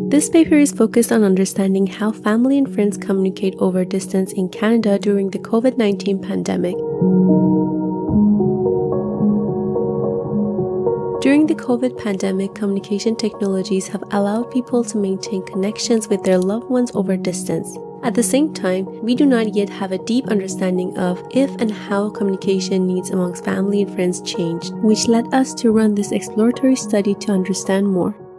This paper is focused on understanding how family and friends communicate over distance in Canada during the COVID-19 pandemic. During the COVID pandemic, communication technologies have allowed people to maintain connections with their loved ones over distance. At the same time, we do not yet have a deep understanding of if and how communication needs amongst family and friends changed, which led us to run this exploratory study to understand more.